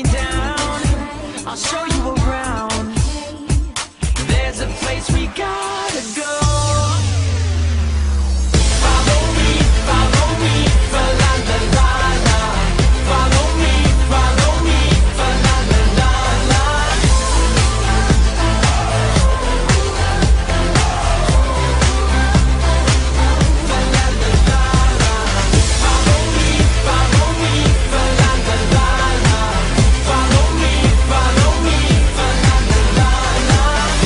me down, I'll show you around. There's a place we gotta go. Follow me, fa la la la la. Follow me, fa la la la la. Fa la la la la. Follow me, fa la la la la. Follow me, fa la la la la.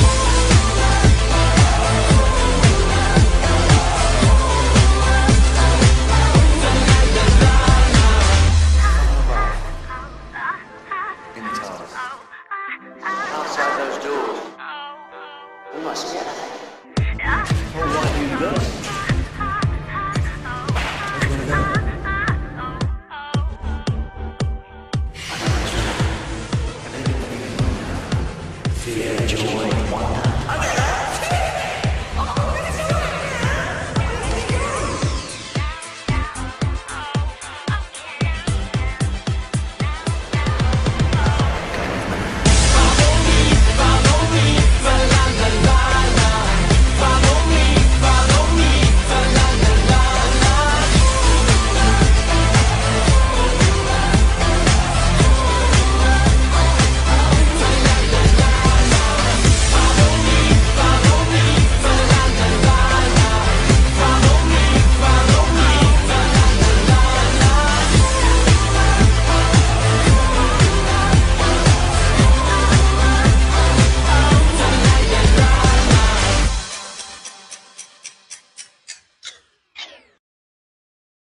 Outside those doors. We must get out. Oh, why do you go? Fear, joy, wonder.